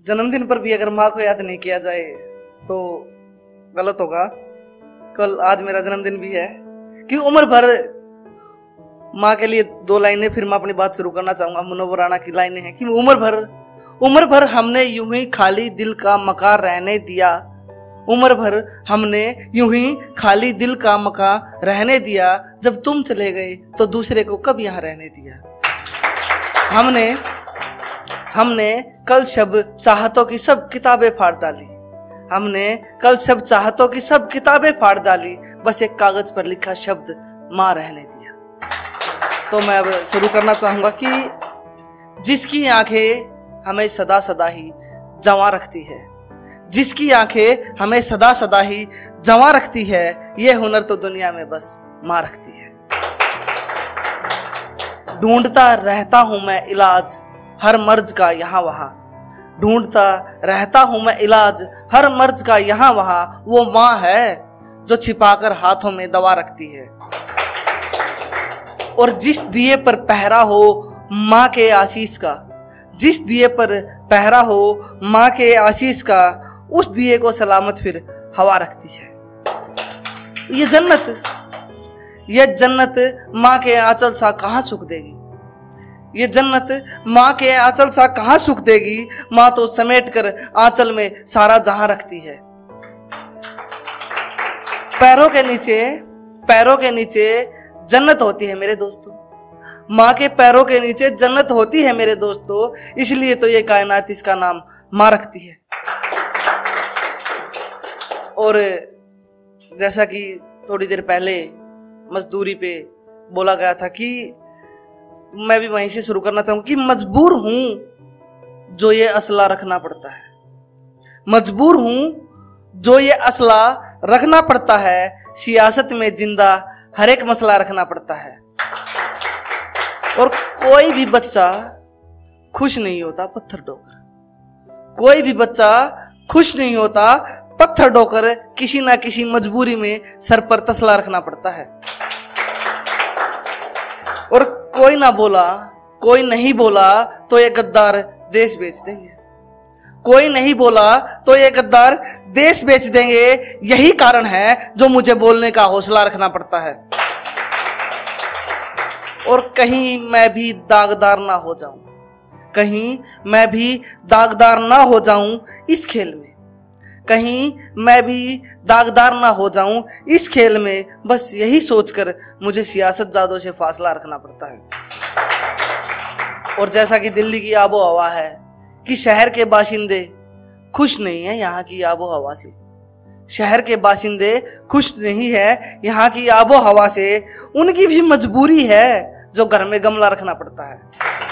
जन्मदिन पर भी अगर माँ को याद नहीं किया जाए तो गलत होगा। कल आज मेरा जन्मदिन भी है कि उम्र भर माँ के लिए 2 लाइनें फिर मैं अपनी बात शुरू करना चाहूंगा। मुनव्वर राणा की लाइनें हैं कि उम्र भर हमने यूं ही खाली दिल का मकान रहने दिया। उम्र भर हमने यूं ही खाली दिल का मकान रहने दिया। जब तुम चले गए तो दूसरे को कब यहाँ रहने दिया। हमने कल शब चाहतों की सब किताबें फाड़ डाली। हमने कल शब चाहतों की सब किताबें फाड़ डाली। बस एक कागज पर लिखा शब्द माँ रहने दिया। तो मैं अब शुरू करना चाहूंगा कि जिसकी आंखें हमें सदा सदा ही जवां रखती है, जिसकी आंखें हमें सदा सदा ही जवां रखती है, ये हुनर तो दुनिया में बस माँ रखती है। ढूंढता रहता हूं मैं इलाज हर मर्ज का यहाँ वहां। ढूंढता रहता हूं मैं इलाज हर मर्ज का यहाँ वहां। वो माँ है जो छिपाकर हाथों में दवा रखती है। और जिस दिए पर पहरा हो माँ के आशीष का, जिस दिए पर पहरा हो माँ के आशीष का, उस दिए को सलामत फिर हवा रखती है। ये जन्नत माँ के आंचल सा कहाँ सुख देगी। ये जन्नत माँ के आंचल सा कहाँ सुख देगी। माँ तो समेट कर आंचल में सारा जहां रखती है। पैरों के नीचे जन्नत होती है मेरे दोस्तों। माँ के पैरों के नीचे जन्नत होती है मेरे दोस्तों। इसलिए तो ये कायनात इसका नाम माँ रखती है। और जैसा कि थोड़ी देर पहले मजदूरी पे बोला गया था कि मैं भी वहीं से शुरू करना चाहूंगा कि मजबूर हूं जो ये असला रखना पड़ता है। मजबूर हूं जो ये असला रखना पड़ता है। सियासत में जिंदा हर एक मसला रखना पड़ता है। और कोई भी बच्चा खुश नहीं होता पत्थर ढोकर। कोई भी बच्चा खुश नहीं होता पत्थर ढोकर। किसी ना किसी मजबूरी में सर पर तसला रखना पड़ता है। और कोई ना बोला, कोई नहीं बोला तो ये गद्दार देश बेच देंगे। कोई नहीं बोला तो ये गद्दार देश बेच देंगे। यही कारण है जो मुझे बोलने का हौसला रखना पड़ता है। और कहीं मैं भी दागदार ना हो जाऊं, कहीं मैं भी दागदार ना हो जाऊं इस खेल में। कहीं मैं भी दागदार ना हो जाऊं इस खेल में। बस यही सोचकर मुझे सियासतजादों से फासला रखना पड़ता है। और जैसा कि दिल्ली की आबो हवा है कि शहर के बाशिंदे खुश नहीं है यहाँ की आबो हवा से। शहर के बाशिंदे खुश नहीं है यहाँ की आबो हवा से। उनकी भी मजबूरी है जो घर में गमला रखना पड़ता है।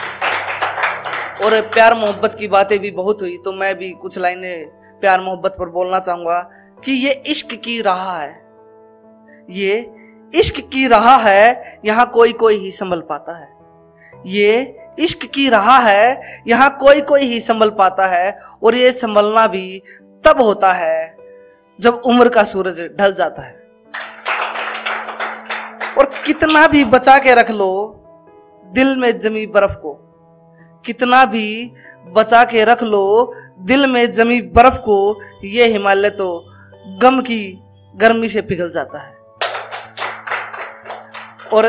और प्यार मोहब्बत की बातें भी बहुत हुई तो मैं भी कुछ लाइनें प्यार मोहब्बत पर बोलना चाहूंगा कि ये इश्क की राह है। ये इश्क की राह है, यहाँ कोई कोई ही संभल पाता है। ये इश्क की राह है, यहाँ कोई कोई ही संभल पाता है। और ये संभलना भी तब होता है जब उम्र का सूरज ढल जाता है। और कितना भी बचा के रख लो दिल में जमी बर्फ को, कितना भी बचा के रख लो दिल में जमी बर्फ को, ये हिमालय तो गम की गर्मी से पिघल जाता है। और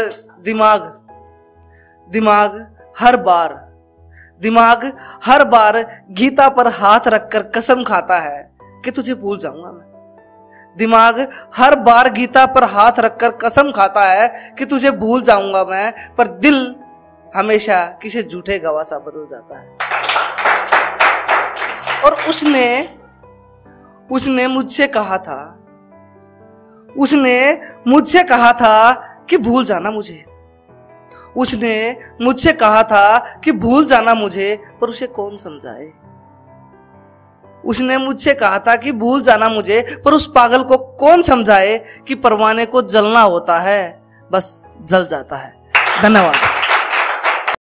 दिमाग हर बार गीता पर हाथ रखकर कसम खाता है कि तुझे भूल जाऊंगा मैं। दिमाग हर बार गीता पर हाथ रखकर कसम खाता है कि तुझे भूल जाऊंगा मैं। पर दिल हमेशा किसी झूठे गवाह सा बदल जाता है। और उसने मुझसे कहा था कि भूल जाना मुझे। उसने मुझसे कहा था कि भूल जाना मुझे, पर उसे कौन समझाए। उसने मुझसे कहा था कि भूल जाना मुझे, पर उस पागल को कौन समझाए कि परवाने को जलना होता है बस जल जाता है। धन्यवाद।